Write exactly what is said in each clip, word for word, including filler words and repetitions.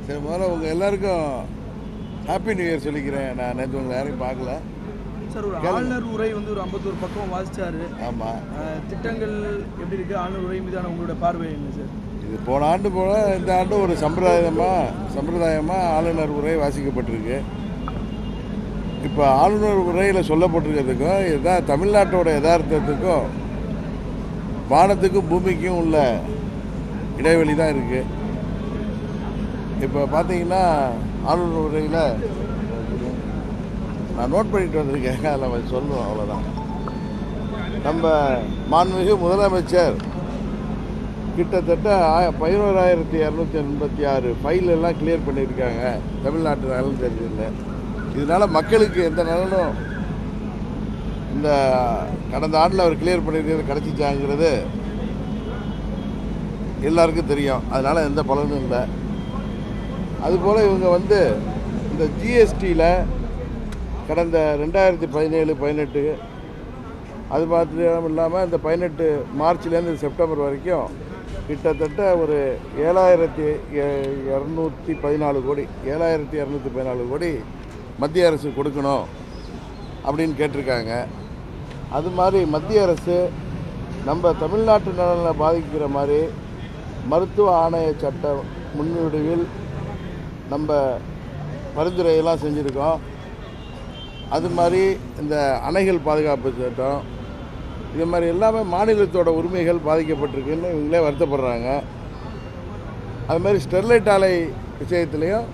சரி, முதல்ல உங்கள் எல்லாருக்கும் ஹாப்பி நியூ இயர் சொல்லிக்கிறேன். நான் நேற்று உங்களை யாரையும் பார்க்கல. சார், ஒரு ஆளுநர் உரை வந்து ஒரு ஐம்பத்தொரு பக்கம் வாசிச்சாரு. ஆமாம். திட்டங்கள் எப்படி இருக்குது? ஆளுநர் உரை மீதான உங்களோட பார்வை என்ன சார்? இது போன ஆண்டு போல இந்த ஆண்டு ஒரு சம்பிரதாயமாக சம்பிரதாயமாக ஆளுநர் உரை வாசிக்கப்பட்டிருக்கு. இப்போ ஆளுநர் உரையில் சொல்லப்பட்டிருக்கிறதுக்கும் இதான் தமிழ்நாட்டோட யதார்த்தத்துக்கும் வானத்துக்கும் பூமிக்கும் உள்ள இடைவெளி தான் இருக்குது. இப்போ பார்த்தீங்கன்னா ஆளுநர் உரையில் நான் நோட் பண்ணிட்டு வந்திருக்கேன், அதில் சொல்லணும் அவ்வளோதான். நம்ம மாண்புமிகு முதலமைச்சர் கிட்டத்தட்ட பதினோராயிரத்தி இரநூத்தி எண்பத்தி ஆறு ஃபைல் எல்லாம் கிளியர் பண்ணியிருக்காங்க தமிழ்நாட்டு நலன் தெரிஞ்சதில்லை. இதனால் மக்களுக்கு எந்த நலனும் இந்த கடந்த ஆண்டில் அவர் கிளியர் பண்ணியிருக்கிறது கிடச்சிச்சாங்கிறது எல்லாருக்கும் தெரியும். அதனால் எந்த பலனும் இல்லை. அதுபோல் இவங்க வந்து இந்த ஜிஎஸ்டியில் கடந்த ரெண்டாயிரத்தி பதினேழு பதினெட்டு அது மாத்திரம் இல்லாமல் இந்த பதினெட்டு மார்ச்லேருந்து செப்டம்பர் வரைக்கும் கிட்டத்தட்ட ஒரு ஏழாயிரத்தி இரநூத்தி பதினாலு கோடி ஏழாயிரத்தி இரநூத்தி பதினாலு கோடி மத்திய அரசு கொடுக்கணும் அப்படின்னு கேட்டிருக்காங்க. அது மாதிரி மத்திய அரசு நம்ம தமிழ்நாட்டு நலனை பாதிக்கிற மாதிரி மருத்துவ ஆணைய சட்ட முன்வடிவில் நம்ம பரிந்துரையெல்லாம் செஞ்சுருக்கோம். அது மாதிரி இந்த அணைகள் பாதுகாப்பு சட்டம், இது மாதிரி எல்லாமே மாநிலத்தோட உரிமைகள் பாதிக்கப்பட்டிருக்குன்னு இவங்களே வருத்தப்படுறாங்க. அது மாதிரி ஸ்டெர்லைட் ஆலை விஷயத்துலேயும்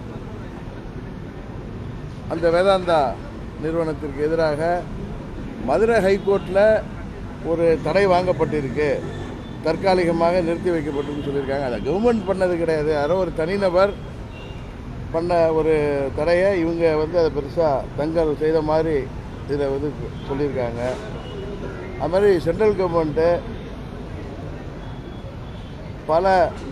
அந்த வேதாந்தா நிறுவனத்திற்கு எதிராக மதுரை ஹைகோர்ட்டில் ஒரு தடை வாங்கப்பட்டிருக்கு, தற்காலிகமாக நிறுத்தி வைக்கப்பட்டிருக்குன்னு சொல்லியிருக்காங்க. அதை கவர்மெண்ட் பண்ணது கிடையாது, யாரோ ஒரு தனிநபர் பண்ண ஒரு தடையை இவங்க வந்து அதை பெருசாக தங்கள் செய்த மாதிரி இதில் வந்து சொல்லியிருக்காங்க. அது மாதிரி சென்ட்ரல் கவர்மெண்ட்டு பல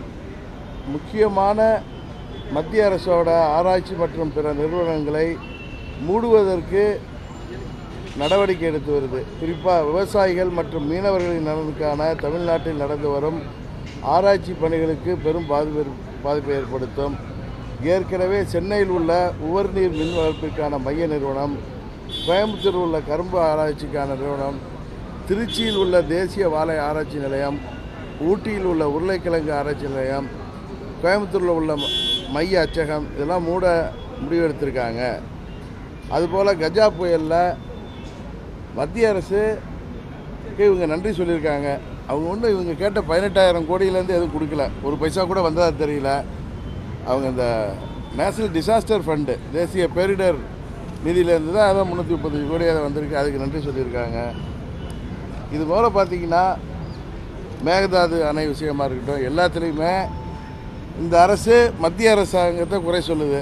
முக்கியமான மத்திய அரசோட ஆராய்ச்சி மற்றும் பிற நிறுவனங்களை மூடுவதற்கு நடவடிக்கை எடுத்து வருது. குறிப்பாக விவசாயிகள் மற்றும் மீனவர்களின் நலனுக்கான தமிழ்நாட்டில் நடந்து வரும் ஆராய்ச்சி பணிகளுக்கு பெரும் பாதிப்பு பாதிப்பை ஏற்படுத்தும். ஏற்கனவே சென்னையில் உள்ள உவர்நீர் மின் வளர்ப்பிற்கான மைய நிறுவனம், கோயம்புத்தூர் உள்ள கரும்பு ஆராய்ச்சிக்கான நிறுவனம், திருச்சியில் உள்ள தேசிய வாழை ஆராய்ச்சி நிலையம், ஊட்டியில் உள்ள உருளைக்கிழங்கு ஆராய்ச்சி நிலையம், கோயம்புத்தூரில் உள்ள மைய அச்சகம் இதெல்லாம் மூட முடிவெடுத்திருக்காங்க. அதுபோல் கஜா புயலில் மத்திய அரசுக்கு இவங்க நன்றி சொல்லியிருக்காங்க. அவங்க ஒன்றும் இவங்க கேட்ட பதினெட்டாயிரம் கோடியிலேருந்து எதுவும் கொடுக்கல, ஒரு பைசா கூட வந்ததா தெரியல. அவங்க இந்த நேஷனல் டிசாஸ்டர் ஃபண்டு தேசிய பேரிடர் நிதியிலேருந்து தான் அதான் முந்நூற்றி முப்பது கோடி அதை வந்திருக்கு, அதுக்கு நன்றி சொல்லியிருக்காங்க. இது போல் பார்த்திங்கன்னா மேகதாது அணை விஷயமாக இருக்கட்டும், எல்லாத்துலேயுமே இந்த அரசு மத்திய அரசாங்கத்தை குறை சொல்லுது.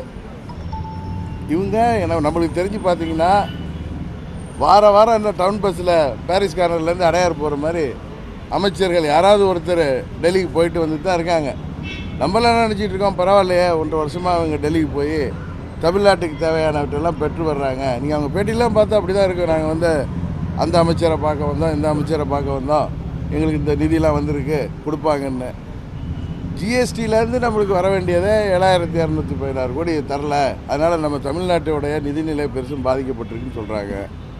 இவங்க என்ன நம்மளுக்கு தெரிஞ்சு பார்த்திங்கன்னா வார வாரம் இந்த டவுன் பஸ்ஸில் பாரிஸ் கார்னர்லேருந்து அடையார் போகிற மாதிரி அமைச்சர்கள் யாராவது ஒருத்தர் டெல்லிக்கு போயிட்டு வந்துட்டு தான் இருக்காங்க. நம்மளாம் நினச்சிட்டு இருக்கோம் பரவாயில்லையே, ஒன்றரை வருஷமாக அவங்க டெல்லிக்கு போய் தமிழ்நாட்டுக்கு தேவையானவற்றெல்லாம் பெற்று வர்றாங்க. நீங்கள் அவங்க பேட்டிலாம் பார்த்தா அப்படி தான் இருக்கும். நாங்கள் வந்து அந்த அமைச்சரை பார்க்க வந்தோம், இந்த அமைச்சரை பார்க்க வந்தோம், எங்களுக்கு இந்த நிதியெலாம் வந்திருக்கு கொடுப்பாங்கன்னு. ஜிஎஸ்டியிலேருந்து நம்மளுக்கு வர வேண்டியதே ஏழாயிரத்தி இரநூத்தி பதினாறு கோடி தரல, அதனால் நம்ம தமிழ்நாட்டோடைய நிதிநிலை பெருசும் பாதிக்கப்பட்டிருக்குன்னு சொல்கிறாங்க.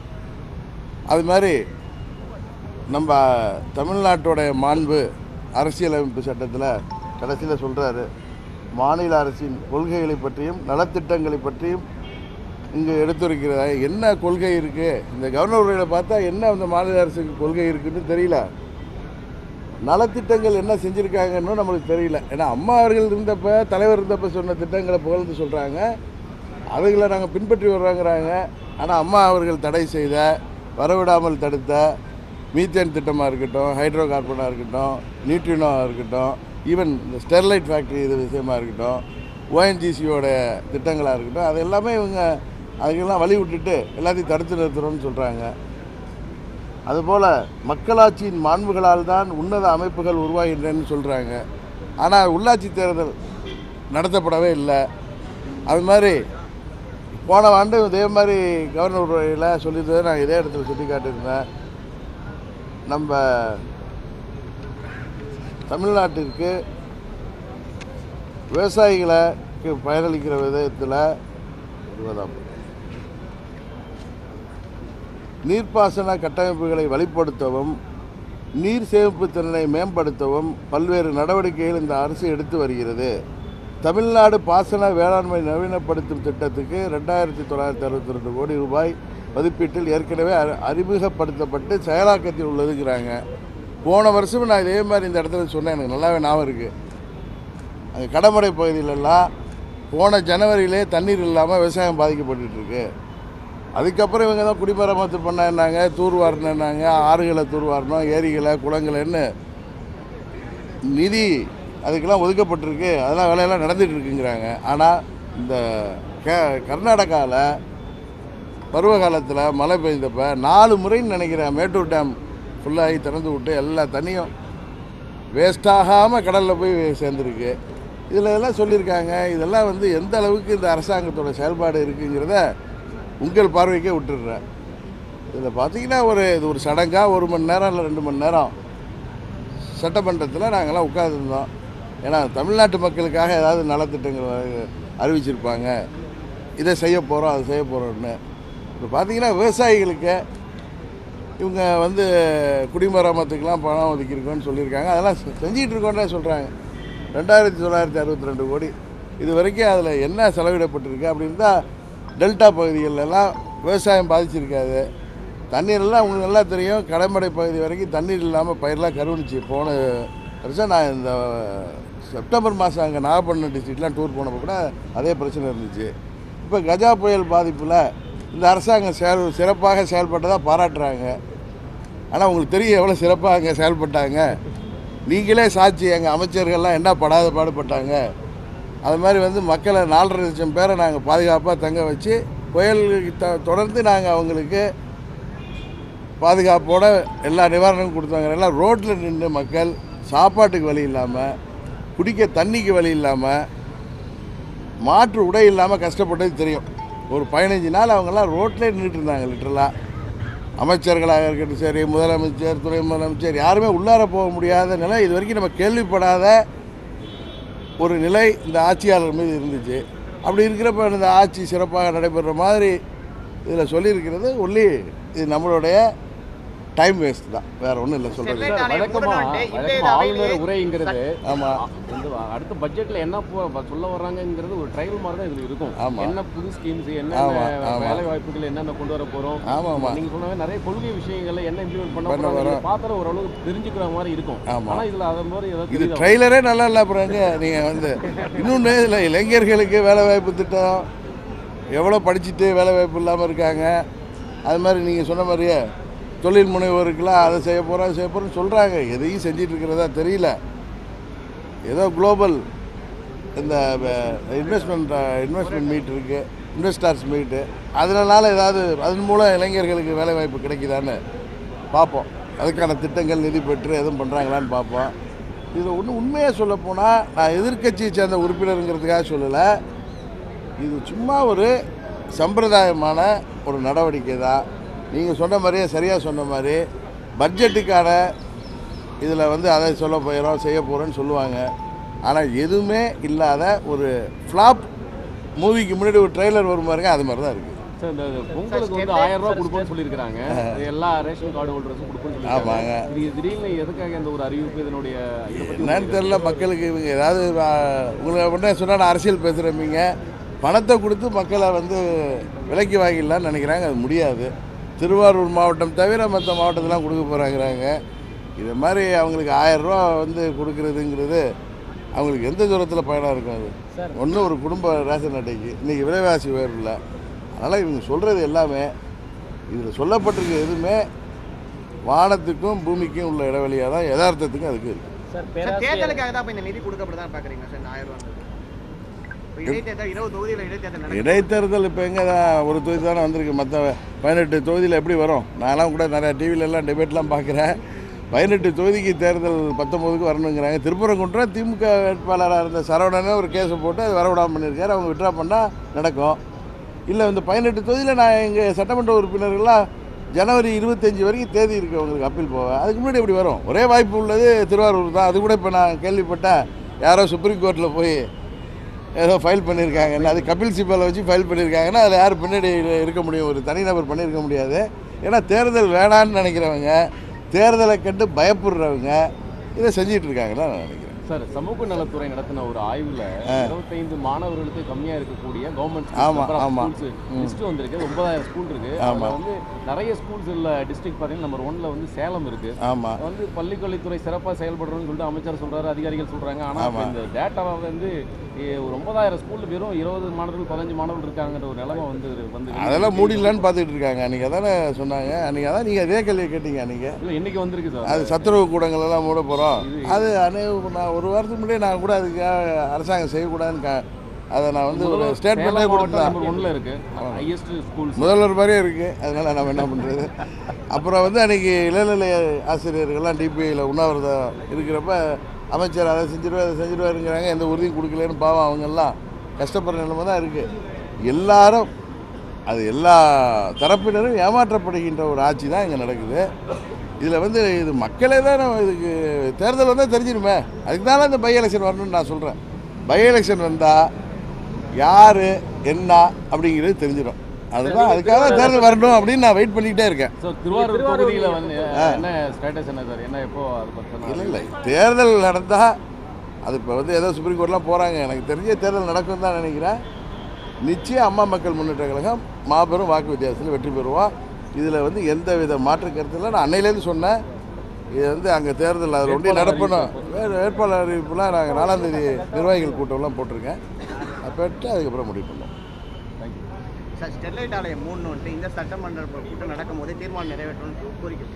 அது மாதிரி நம்ம தமிழ்நாட்டோடைய மாண்பு அரசியலமைப்பு சட்டத்தில் கடைசியில் சொல்கிறாரு, மாநில அரசின் கொள்கைகளை பற்றியும் நலத்திட்டங்களை பற்றியும் இங்கே எடுத்துரைக்கிறதா. என்ன கொள்கை இருக்குது இந்த கவர்னர் உரையில் பார்த்தா என்ன அந்த மாநில அரசுக்கு கொள்கை இருக்குதுன்னு தெரியல. நலத்திட்டங்கள் என்ன செஞ்சுருக்காங்கன்னு நம்மளுக்கு தெரியல. ஏன்னா அம்மா அவர்கள் இருந்தப்போ தலைவர் இருந்தப்போ சொன்ன திட்டங்களை புகழ்ந்து சொல்கிறாங்க, அவைகளை நாங்கள் பின்பற்றி வர்றாங்கிறாங்க. ஆனால் அம்மா அவர்கள் தடை செய்த வரவிடாமல் தடுத்த மீத்தேன் திட்டமாக இருக்கட்டும், ஹைட்ரோ கார்பனாக இருக்கட்டும், நியூட்ரினோவாக இருக்கட்டும், ஈவன் இந்த ஸ்டெர்லைட் ஃபேக்ட்ரி இது விஷயமாக இருக்கட்டும், ஓஎன்ஜிசியோட திட்டங்களாக இருக்கட்டும், அது எல்லாமே இவங்க அதுக்கெல்லாம் வழி விட்டுட்டு எல்லாத்தையும் தடுத்து நிறுத்துகிறோன்னு சொல்கிறாங்க. அதுபோல் மக்களாட்சியின் மாண்புகளால் தான் உன்னத அமைப்புகள் உருவாகின்றன்னு சொல்கிறாங்க. ஆனால் உள்ளாட்சி தேர்தல் நடத்தப்படவே இல்லை. அது மாதிரி போன ஆண்டு இதே மாதிரி கவர்னர் உரையில் சொல்லியிருந்ததை நான் இதே இடத்துல சுட்டி காட்டியிருந்தேன். நம்ம தமிழ்நாட்டிற்கு விவசாயிகளை மக்களுக்கு பயனளிக்கிற விதத்தில் இருபதாம் நீர்ப்பாசன கட்டமைப்புகளை வலுப்படுத்தவும் நீர் சேமிப்பு திறனை மேம்படுத்தவும் பல்வேறு நடவடிக்கைகள் இந்த அரசு எடுத்து வருகிறது. தமிழ்நாடு பாசன வேளாண்மை நவீனப்படுத்தும் திட்டத்துக்கு ரெண்டாயிரத்தி தொள்ளாயிரத்தி அறுபத்தி ரெண்டு கோடி ரூபாய் மதிப்பீட்டில் ஏற்கனவே அறிமுகப்படுத்தப்பட்டு செயலாக்கத்தில் உள்ளதுங்கிறாங்க. போன வருஷம் நான் இதே மாதிரி இந்த இடத்துல சொன்னேன், எனக்கு நல்லாவே ஞாபகம் இருக்குது. அங்கே கடமடை பகுதியிலெல்லாம் போன ஜனவரியிலே தண்ணீர் இல்லாமல் விவசாயம் பாதிக்கப்பட்டுருக்கு. அதுக்கப்புறம் இவங்க தான் குடிமராமத்து பண்ணாங்க, தூர்வாரினாங்க, ஆறுகளை தூர்வாரணும், ஏரிகளை குளங்களைன்னு நிதி அதுக்கெல்லாம் ஒதுக்கப்பட்டிருக்கு. அதெல்லாம் வேலையெல்லாம் நடந்துகிட்டு இருக்குங்கிறாங்க. ஆனால் இந்த கே கர்நாடகாவில் பருவ காலத்தில் மழை பெய்தப்ப நாலு முறைன்னு நினைக்கிறேன் மேட்டூர் டேம் ஃபுல்லாகி திறந்து விட்டு எல்லா தண்ணியும் வேஸ்டாகாமல் கடலில் போய் சேர்ந்துருக்கு. இதில் எல்லாம் சொல்லியிருக்காங்க. இதெல்லாம் வந்து எந்த அளவுக்கு இந்த அரசாங்கத்தோட செயல்பாடு இருக்குங்கிறத உங்கள் பார்வைக்கே விட்டுடுறேன். இதில் பார்த்தீங்கன்னா ஒரு இது ஒரு சடங்காக ஒரு மணி நேரம் இல்லை ரெண்டு மணி நேரம் சட்டமன்றத்தில் நாங்கள்லாம் உட்காந்துருந்தோம். ஏன்னா தமிழ்நாட்டு மக்களுக்காக ஏதாவது நலத்திட்டங்கள் அறிவிச்சிருப்பாங்க, இதை செய்ய போகிறோம் அதை செய்ய போகிறோம்னு. இப்போ பார்த்தீங்கன்னா விவசாயிகளுக்கு இவங்க வந்து குடிமராமத்துக்கெலாம் பணம் ஒதுக்கியிருக்கோன்னு சொல்லியிருக்காங்க. அதெல்லாம் செஞ்சிகிட்டு இருக்கோன்னே சொல்கிறாங்க. ரெண்டாயிரத்தி தொள்ளாயிரத்தி அறுபத்தி ரெண்டு கோடி இது வரைக்கும் அதில் என்ன செலவிடப்பட்டிருக்கு அப்படின்னு தான் டெல்டா பகுதிகளெல்லாம் விவசாயம் பாதிச்சிருக்காது. தண்ணீரெல்லாம் உங்களுக்கு நல்லா தெரியும். கடமடை பகுதி வரைக்கும் தண்ணீர் இல்லாமல் பயிரெலாம் கருவணிச்சு. போன வருஷம் நான் இந்த செப்டம்பர் மாதம் அங்கே நாகப்பட்டினம் டிஸ்ட்ரிக்ட்லாம் டூர் போனப்போ கூட அதே பிரச்சனை இருந்துச்சு. இப்போ கஜா புயல் பாதிப்பில் இந்த அரசாங்கம் செயல் சிறப்பாக செயல்பட்டதாக பாராட்டுறாங்க. ஆனால் உங்களுக்கு தெரியும் எவ்வளோ சிறப்பாக அங்கே செயல்பட்டாங்க. நீங்களே சாட்சி, எங்கள் அமைச்சர்கள்லாம் என்ன படாத பாடுபட்டாங்க. அது மாதிரி வந்து மக்களை நாலரை லட்சம் பேரை நாங்கள் பாதுகாப்பாக தங்க வச்சு புயல் த தொடர்ந்து நாங்கள் அவங்களுக்கு பாதுகாப்போடு எல்லா நிவாரணமும் கொடுத்தாங்க. எல்லாம் ரோட்டில் நின்று மக்கள் சாப்பாட்டுக்கு வழி இல்லாமல், குடிக்க தண்ணிக்கு வழி இல்லாமல், மாற்று உடை இல்லாமல் கஷ்டப்பட்டது தெரியும். ஒரு பதினஞ்சு நாள் அவங்கெல்லாம் ரோட்டிலே நின்றுட்டு இருந்தாங்க லிட்டரலாக. அமைச்சர்களாக இருக்கட்டும் சரி, முதலமைச்சர், துணை முதலமைச்சர் யாருமே உள்ளார போக முடியாத நிலை இது வரைக்கும் நம்ம கேள்விப்படாத ஒரு நிலை இந்த ஆட்சியாளர் மீது இருந்துச்சு. அப்படி இருக்கிறப்ப இந்த ஆட்சி சிறப்பாக நடைபெறுற மாதிரி இதில் சொல்லியிருக்கிறது ஒன்லி இது நம்மளுடைய டைம் வேஸ்ட் தான், வேற ஒன்றும் இல்லை சொல்கிறது. வழக்கமாக ஆளுநர் உரைங்கிறது ஆமாம் இந்த அடுத்த பட்ஜெட்டில் என்ன சொல்ல வர்றாங்கிறது ஒரு ட்ரையல் மாதிரி தான் இதில் இருக்கும். என்ன புது ஸ்கீம்ஸ், என்ன வேலை வாய்ப்புகள் என்னென்ன கொண்டு வர போகிறோம். ஆமாம் ஆமாம் நீங்கள் சொன்ன நிறைய கொள்கை விஷயங்களை என்ன இம்ப்ளிமெண்ட் பண்ண போகிறோம் பார்த்தாலும் ஓரளவுக்கு தெரிஞ்சுக்கிற மாதிரி இருக்கும். ஆனால் இதில் அதை மாதிரி ஏதாவது இது ட்ரெய்லரே நல்லா இல்லை. அப்புறம் நீங்கள் வந்து இன்னொன்று இதில் இளைஞர்களுக்கு வேலை வாய்ப்பு திட்டம், எவ்வளோ படிச்சுட்டு வேலை வாய்ப்பு இல்லாமல் இருக்காங்க. அது மாதிரி நீங்கள் சொன்ன மாதிரியே தொழில் முனைவோருக்கெல்லாம் அதை செய்ய போகிறோம் செய்ய போகிறோன்னு சொல்கிறாங்க. எதையும் செஞ்சிட்டு இருக்கிறதா தெரியல. ஏதோ குளோபல் இந்த இன்வெஸ்ட்மெண்ட் இன்வெஸ்ட்மெண்ட் மீட் இருக்குது, இன்வெஸ்டர்ஸ் மீட்டு, அதனால ஏதாவது அதன் மூலம் இளைஞர்களுக்கு வேலை வாய்ப்பு கிடைக்குதான்னு பார்ப்போம். அதுக்கான திட்டங்கள் நிதி பெற்று எதுவும் பண்ணுறாங்களான்னு பார்ப்போம். இது ஒன்று உண்மையாக சொல்லப்போனால் நான் எதிர்க்கட்சியை சேர்ந்த உறுப்பினருங்கிறதுக்காக சொல்லலை. இது சும்மா ஒரு சம்பிரதாயமான ஒரு நடவடிக்கை தான். நீங்கள் சொன்ன மாதிரியே சரியாக சொன்ன மாதிரி பட்ஜெட்டுக்கான இதில் வந்து அதை சொல்ல போயிடும் செய்ய போகிறோன்னு சொல்லுவாங்க. ஆனால் எதுவுமே இல்லாத ஒரு ஃப்ளாப் மூவிக்கு முன்னாடி ஒரு ட்ரெய்லர் வரும் பாருங்க, அது மாதிரி தான் இருக்குது. சார் இந்த பொங்கலுக்கு வந்து ஆயிரம் ரூபா கொடுப்போம்னு சொல்லியிருக்காங்க. எல்லா ரேஷன் கார்டு ஹோல்டர்ஸும் கொடுப்போம்னு ஆமாங்க. இது திடீர்னு எதுக்காக இந்த ஒரு அறிவிப்பு, இதனுடைய என்னன்னு தெரியல. மக்களுக்கு இவங்க ஏதாவது உங்களை உடனே சொன்னால் அரசியல் பேசுகிறவங்க பணத்தை கொடுத்து மக்களை வந்து விலைக்கு வாங்கிடலான்னு நினைக்கிறாங்க. அது முடியாது. திருவாரூர் மாவட்டம் தவிர மற்ற மாவட்டத்தெலாம் கொடுக்க போகிறாங்கிறாங்க. இது மாதிரி அவங்களுக்கு ஆயிரரூவா வந்து கொடுக்குறதுங்கிறது அவங்களுக்கு எந்த தூரத்தில் பயனாக இருக்கும்? அது ஒன்றும் ஒரு குடும்ப ரேஷன் அட்டைக்கு இன்றைக்கி விலைவாசி உயர்வில். அதனால் இவங்க சொல்கிறது எல்லாமே இதில் சொல்லப்பட்டிருக்க எதுவுமே வானத்துக்கும் பூமிக்கும் உள்ள இடைவெளியாக தான் யதார்த்தத்துக்கும் அதுக்கு இருக்குது. சார் தேர்தலுக்காக தான் இந்த நிதி கொடுக்கப்படுதான் பார்க்குறீங்க சார்? ஆயிரம் ரூபா இடைத்தேர்தல் இப்போ எங்கே தான் ஒரு தொகுதி தானே வந்திருக்கு. மற்ற பதினெட்டு தொகுதியில் எப்படி வரும்? நான்லாம் கூட நிறையா டிவிலெல்லாம் டிபேட்லாம் பார்க்குறேன். பதினெட்டு தொகுதிக்கு தேர்தல் பத்தொம்போதுக்கு வரணுங்கிறாங்க. திருப்பரங்குன்றம் திமுக வேட்பாளராக இருந்த சரவணனே ஒரு கேஸை போட்டு அது வரவிடாமல் பண்ணியிருக்காரு. அவங்க விட்ரா பண்ணால் நடக்கும். இல்லை இந்த பதினெட்டு தொகுதியில் நான் எங்கள் சட்டமன்ற உறுப்பினர்கள்லாம் ஜனவரி இருபத்தஞ்சி வரைக்கும் தேதி இருக்குது அவங்களுக்கு அப்பீல் போவேன். அதுக்கு முன்னாடி எப்படி வரும்? ஒரே வாய்ப்பு உள்ளது திருவாரூர் தான். அது கூட இப்போ நான் கேள்விப்பட்டேன், யாரோ சுப்ரீம் கோர்ட்டில் போய் ஏதோ ஃபைல் பண்ணியிருக்காங்கன்னா அது கபில் சிபலை வச்சு ஃபைல் பண்ணியிருக்காங்கன்னா அதில் யார் பின்னாடி இருக்க முடியும்? ஒரு தனிநபர் பண்ணியிருக்க முடியாது. ஏன்னா தேர்தல் வேணான்னு நினைக்கிறவங்க, தேர்தலை கண்டு பயப்படுறவங்க இதை செஞ்சிட்டு இருக்காங்கன்னு நான் நினைக்கிறேன். சார், சமூக நலத்துறை நடத்தின ஒரு ஆய்வில் இருபத்தைந்து மாணவர்களுக்கு கம்மியாக இருக்கக்கூடிய கவர்மெண்ட் லிஸ்ட் வந்திருக்கு. ஒன்பதாயிரம் ஸ்கூல் இருக்கு. அதில் வந்து நிறைய ஸ்கூல்ஸ் உள்ள டிஸ்ட்ரிக்ட் பார்த்தீங்கன்னா நம்பர் ஒன்ல வந்து சேலம் இருக்கு. ஆமாம், வந்து பள்ளிக்கல்வித்துறை சிறப்பாக செயல்படுறோம்னு சொல்லிட்டு அமைச்சர் சொல்றாரு, அதிகாரிகள் சொல்றாங்க. ஆனால் இந்த டேட்டாவை வந்து ஒரு ஒன்பதாயிரம் ஸ்கூல் வெறும் இருபது மாணவர்கள் பதினஞ்சு மாணவர்கள் இருக்காங்கிற ஒரு நிலைமை வந்து வந்து அதெல்லாம் மூடிடலான்னு பார்த்துட்டு இருக்காங்க. அன்றைக்கி அதானே சொன்னாங்க. அன்றைக்கி அதான் நீங்கள் அதே கேள்வியை கேட்டீங்க. அன்றைக்கி இல்லை, இன்னைக்கு வந்திருக்கு சார். அது சத்துணவு கூடங்கள் எல்லாம் மூட போகிறோம். அது அனே நான் ஒரு வாரத்துக்கு முன்னாடி நான் கூட அதுக்காக அரசாங்கம் செய்யக்கூடாதுன்னு கா அதை நான் வந்து ஒரு ஸ்டேட்மெண்ட்டே கொடுத்தேன். ஒன்றில் இருக்குது ஹையஸ்ட் ஸ்கூல்ஸ் முதல்வர் மாதிரியே இருக்குது. அதனால் நம்ம என்ன பண்ணுறது? அப்புறம் வந்து அன்றைக்கி இளநிலை ஆசிரியர்கள்லாம் டிபிஐயில் உண்ணாவிரதம் இருக்கிறப்ப அமைச்சர் அதை செஞ்சிருவா அதை செஞ்சிருவாருங்கிறாங்க. எந்த உறுதியும் கொடுக்கலன்னு பாவம் அவங்கெல்லாம் கஷ்டப்படுற நிலைமை தான் இருக்குது. எல்லாரும் அது எல்லா தரப்பினரும் ஏமாற்றப்படுகின்ற ஒரு ஆட்சி தான் இங்கே நடக்குது. இதில் வந்து இது மக்களே தான் நம்ம இதுக்கு தேர்தல் வந்தால் தெரிஞ்சிருமே. அதுக்கு தானே இந்த பை எலெக்ஷன் வரணும்னு நான் சொல்கிறேன். பை எலெக்ஷன் வந்தால் யார் என்ன அப்படிங்கிறது தெரிஞ்சிடும். அதுதான் அதுக்காக தான் தேர்தல் வரணும் அப்படின்னு நான் வெயிட் பண்ணிக்கிட்டே இருக்கேன். ஸோ திருவாரூர் தொகுதியில் வந்து என்ன ஸ்டேட்டஸ் என்ன சார்? என்ன எப்போ அது பற்றி? இல்லை இல்லை தேர்தல் நடந்தால் அது இப்போ வந்து ஏதோ சுப்ரீம் கோர்ட்லாம் போகிறாங்க. எனக்கு தெரிஞ்ச தேர்தல் நடக்கும் தான் நினைக்கிறேன். நிச்சயம் அம்மா மக்கள் முன்னேற்ற கழகம் மாபெரும் வாக்கு வித்தியாசத்தில் வெற்றி பெறுவோம். இதில் வந்து எந்த வித மாற்று கருத்தில் நான் அன்னையிலேருந்து சொன்னேன். இது வந்து அங்கே தேர்தல் அதில் ஒன்றே நடப்பணும். வேறு வேட்பாளர் அறிவிப்புலாம் நாங்கள் நாலாம் தேதி நிர்வாகிகள் கூட்டம்லாம் போட்டிருக்கேன். அப்போட்டு அதுக்கப்புறம் முடிவு பண்ணோம். சார், ஸ்டெர்லைட் ஆலையை மூடணுன்ட்டு இந்த சட்டமன்ற கூட்டம் நடக்கும் போதே தீர்மானம் நிறைவேற்றணும்னு கோரிக்கை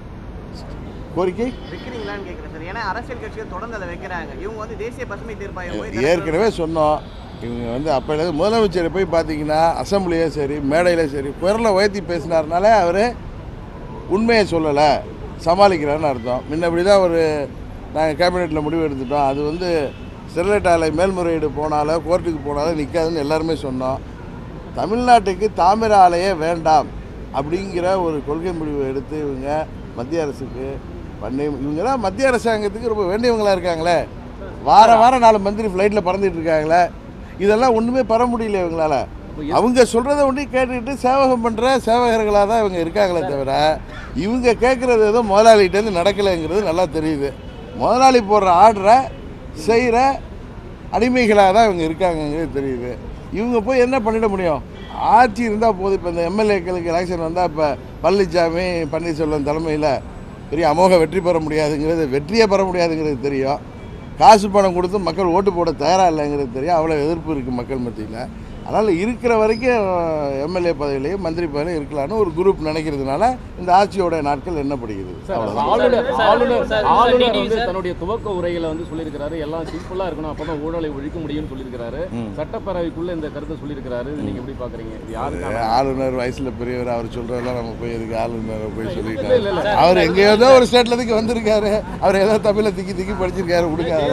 கோரிக்கை வைக்கிறீங்களான்னு கேட்குறேன் சார். ஏன்னா அரசியல் கட்சிகள் தொடர்ந்து அதை வைக்கிறாங்க. இவங்க வந்து தேசிய பசுமை தீர்ப்பாயம் ஏற்கனவே சொன்னோம். இவங்க வந்து அப்போ முதலமைச்சரை போய் பார்த்தீங்கன்னா அசம்பிளியே சரி மேடையிலே சரி குரலை உயர்த்தி பேசினார்னாலே அவர் உண்மையை சொல்லலை, சமாளிக்கிறான்னு அர்த்தம். முன்னபடி தான் ஒரு நாங்கள் கேபினெட்டில் முடிவு எடுத்துட்டோம். அது வந்து ஸ்டெர்லைட் ஆலை மேல்முறையீடு போனாலோ கோர்ட்டுக்கு போனாலும் நிற்காதுன்னு எல்லாருமே சொன்னோம். தமிழ்நாட்டுக்கு தாமிர ஆலையே வேண்டாம் அப்படிங்கிற ஒரு கொள்கை முடிவு எடுத்து இவங்க மத்திய அரசுக்கு பண்ணி இவங்க தான் மத்திய அரசாங்கத்துக்கு ரொம்ப வேண்டியவங்களாக இருக்காங்களே. வாரம் வாரம் நாலு மந்திரி ஃப்ளைட்டில் பறந்துட்டு இருக்காங்களே. இதெல்லாம் ஒன்றுமே பெற முடியல இவங்களால. அவங்க சொல்கிறத ஒன்றி கேட்டுக்கிட்டு சேவகம் பண்ணுற சேவகர்களாக தான் இவங்க இருக்காங்களே தவிர இவங்க கேட்குறது ஏதோ முதலாளிகிட்டேருந்து நடக்கலைங்கிறது நல்லா தெரியுது. முதலாளி போடுற ஆர்டரை செய்கிற அடிமைகளாக தான் இவங்க இருக்காங்கங்கிறது தெரியுது. இவங்க போய் என்ன பண்ணிட முடியும்? ஆட்சி இருந்தால் போதும். இப்போ இந்த எம்எல்ஏக்களுக்கு எலெக்ஷன் வந்தால் இப்போ பழனிசாமி பன்னீர்செல்வம் தலைமையில் பெரிய அமோக வெற்றி பெற முடியாதுங்கிறது, வெற்றியே பெற முடியாதுங்கிறது தெரியும். காசு பணம் கொடுத்து மக்கள் ஓட்டு போட தயாராக இல்லைங்கிறது தெரியும். அவ்வளோ எதிர்ப்பு இருக்குது மக்கள் மத்தியில். அதனால் இருக்கிற வரைக்கும் எம்எல்ஏ பதவியிலையும் மந்திரி பதவியிலையும் இருக்கலான்னு ஒரு குரூப் நினைக்கிறதுனால இந்த ஆட்சியோட நாட்கள் என்னப்படுகிறது. தன்னுடைய துவக்க உரையில வந்து சொல்லியிருக்கிறாரு, எல்லாம் சிம்பிளா இருக்கணும், அப்பதான் ஊழலை ஒழிக்க முடியும்னு சொல்லியிருக்கிறாரு. சட்டப்பேரவைக்குள்ள இந்த கருத்தை சொல்லியிருக்கிறாரு. நீங்க எப்படி பாக்குறீங்க? ஆளுநர் வயசுல பெரியவர், அவர் சொல்றதெல்லாம் நம்ம போய் எதுக்கு ஆளுநர் போய் சொல்லிட்டாரு? அவர் எங்க ஏதோ ஒரு ஸ்டேட்ல இருந்து வந்திருக்காரு. அவர் ஏதோ தமிழை திக்கி திக்கி படிச்சிருக்காரு. கொடுக்காது.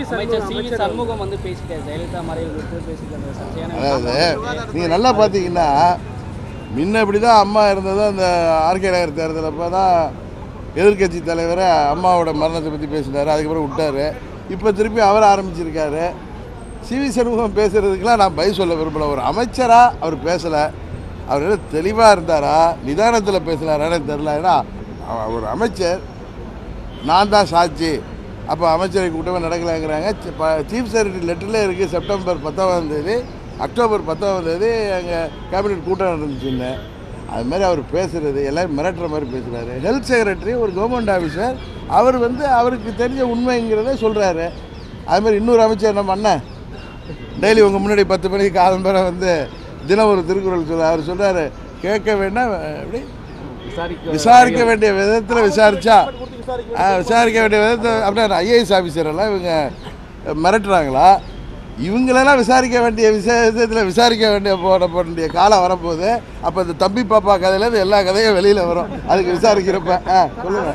நீங்கள் நல்லா பார்த்தீங்கன்னா முன்ன இப்படி தான் அம்மா இருந்ததும் அந்த ஆர்கே நகர் தேர்தல் அப்போ தான் எதிர்கட்சி தலைவரை அம்மாவோட மரணத்தை பற்றி பேசினார். அதுக்கப்புறம் விட்டார். இப்போ திருப்பி அவர் ஆரம்பிச்சிருக்காரு. சிவி சண்முகம் பேசுகிறதுக்கெலாம் நான் பதில் சொல்ல விரும்பலை. ஒரு அமைச்சராக அவர் பேசலை. அவர் தெளிவாக இருந்தாரா நிதானத்தில் பேசினாரான்னு தெரில. ஏன்னா ஒரு அமைச்சர் நான் தான் சாட்சி, அப்போ அமைச்சரை கூட்டமே நடக்கலைங்கிறாங்க. சீஃப் செக்ரட்டரி லெட்டரில் இருக்குது. செப்டம்பர் பத்தாம் தேதி அக்டோபர் பத்தாம் தேதி எங்கள் கேபினெட் கூட்டம் நடந்துச்சுன்னு. அதுமாதிரி அவர் பேசுகிறது எல்லாம் மிரட்டுற மாதிரி பேசுகிறாரு. ஹெல்த் செக்ரட்டரி ஒரு கவர்மெண்ட் ஆஃபீஸர், அவர் வந்து அவருக்கு தெரிஞ்ச உண்மைங்கிறத சொல்கிறாரு. அதுமாதிரி இன்னொரு அமைச்சர் நம்ம அண்ணன் டெய்லி உங்கள் முன்னாடி பத்து மணிக்கு காலம் பேரை வந்து தினம் ஒரு திருக்குறள் சொல்ல அவர் சொல்கிறாரு, கேட்க வேண்டாம் எப்படி விசாரிக்க வேண்டிய விதத்தில் விசாரித்தா விசாரிக்க வேண்டிய விதத்தில் அப்படின்னா ஐஏஎஸ் ஆஃபீஸரெல்லாம் இவங்க மிரட்டுறாங்களா? இவங்களெல்லாம் விசாரிக்க வேண்டிய விஷயத்தில் விசாரிக்க வேண்டிய போட வேண்டிய காலம் வரப்போகுது. அப்போ இந்த தம்பி பாப்பா கதையிலேருந்து எல்லா கதையும் வெளியில் வரும். அதுக்கு விசாரிக்கிறப்ப ஆ சொல்லுங்கள்.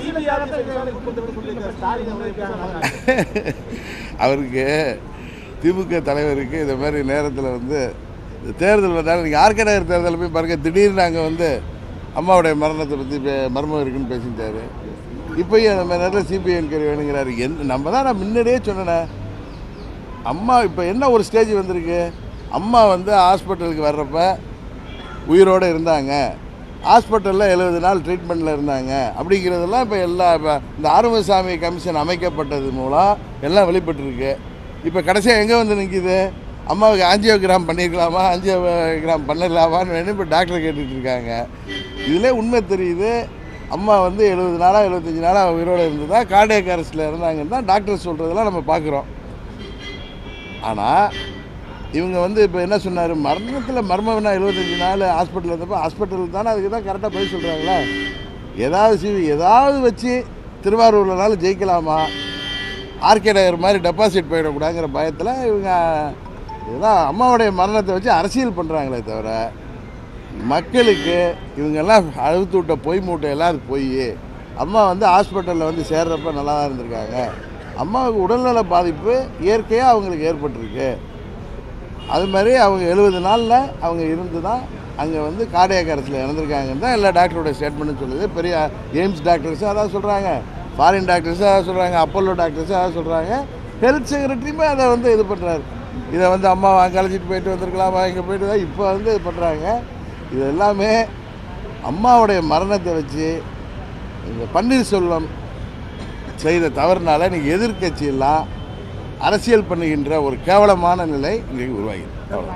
அவருக்கு திமுக தலைவருக்கு இந்த மாதிரி நேரத்தில் வந்து தேர்தல் வந்தாலும் நீங்கள் ஆர்கே நகர் தேர்தலில் போய் பாருங்கள். திடீர்னு நாங்கள் வந்து அம்மாவுடைய மரணத்தை பற்றி மர்மம் இருக்குன்னு பேசிட்டாரு. இப்போயும் அந்த மாதிரி நேரத்தில் சிபிஐ என்கொயரி வேணுங்கிறாரு. என் நம்ம தான் நான் முன்னாடியே சொன்னேன். அம்மா இப்போ என்ன ஒரு ஸ்டேஜ் வந்திருக்கு, அம்மா வந்து ஹாஸ்பிட்டலுக்கு வர்றப்ப உயிரோடு இருந்தாங்க, ஹாஸ்பிட்டலில் எழுபது நாள் ட்ரீட்மெண்ட்டில் இருந்தாங்க அப்படிங்கிறதெல்லாம் இப்போ எல்லா இப்போ இந்த ஆறுமுகசாமி கமிஷன் அமைக்கப்பட்டது மூலம் எல்லாம் வெளிப்பட்டுருக்கு. இப்போ கடைசியாக எங்கே வந்து நிற்கிது, அம்மாவுக்கு ஆஞ்சியோகிராம் பண்ணியிருக்கலாமா, ஆஞ்சியோகிராம் பண்ணிடலாமான்னு இப்போ டாக்டர் கேட்டுட்டு இருக்காங்க. இதில் உண்மை தெரியுது, அம்மா வந்து எழுபது நாளாக எழுபத்தஞ்சி நாளாக உயிரோடு இருந்ததா கார்டியாக் அரெஸ்ட்டில் இருந்தாங்கன்னு தான் டாக்டர் சொல்கிறதெல்லாம் நம்ம பார்க்குறோம். ஆனால் இவங்க வந்து இப்போ என்ன சொன்னார், மரணத்தில் மர்மம்னா எழுபத்தஞ்சி நாள் ஹாஸ்பிட்டலில் இருந்தப்போ ஹாஸ்பிட்டல் தானே, அதுக்கு தான் கரெக்டாக பதில் சொல்கிறாங்களா. ஏதாவது சிவி ஏதாவது வச்சு திருவாரூர்லனாலும் ஜெயிக்கலாமா, ஆர்கே நகர் மாதிரி டெபாசிட் போயிடக்கூடாதுங்கிற பயத்தில் இவங்க இதெல்லாம் அம்மாவுடைய மரணத்தை வச்சு அரசியல் பண்ணுறாங்களே தவிர மக்களுக்கு இவங்கெல்லாம் அழுத்து விட்ட பொய் மூட்டையெல்லாம் அது பொய். அம்மா வந்து ஹாஸ்பிட்டலில் வந்து சேர்றப்ப நல்லா தான் இருந்திருக்காங்க. அம்மாவுக்கு உடல்நல பாதிப்பு இயற்கையாக அவங்களுக்கு ஏற்பட்டிருக்கு. அது மாதிரி அவங்க எழுபது நாளில் அவங்க இருந்து தான் அங்கே வந்து கார்டியாக் அரெஸ்ட்டில் இறந்துருக்காங்கன்னு தான் எல்லா டாக்டரோட ஸ்டேட்மெண்ட்னு சொல்லுது. பெரிய எய்ம்ஸ் டாக்டர்ஸும் அதான் சொல்கிறாங்க, ஃபாரின் டாக்டர்ஸும் அதான் சொல்கிறாங்க, அப்போலோ டாக்டர்ஸும் அதான் சொல்கிறாங்க, ஹெல்த் செக்ரட்டரியுமே அதை வந்து இது பண்ணுறாரு. இதை வந்து அம்மா அங்கே அழைச்சிட்டு போயிட்டு வந்திருக்கலாமா, இங்கே போயிட்டு தான் இப்போ வந்து இது பண்ணுறாங்க. இது எல்லாமே அம்மாவுடைய மரணத்தை வச்சு இந்த பன்னீர்செல்வம் செய்த தவறுனால இன்றைக்கி எதிர்கட்சியெல்லாம் அரசியல் பண்ணுகின்ற ஒரு கேவலமான நிலை இன்றைக்கு உருவாகிது.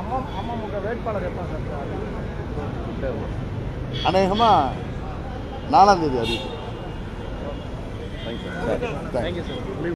அநேகமாக நாலாம் தேதி அறிவிக்கும். Thank you sir.